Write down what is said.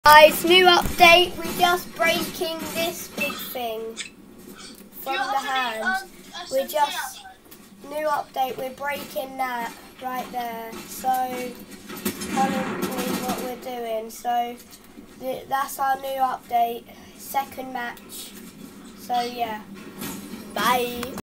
Guys, new update. We're just breaking this big thing from the hand. We're just new update. We're breaking that right there. So currently what we're doing. So that's our new update. Second match. So yeah. Bye.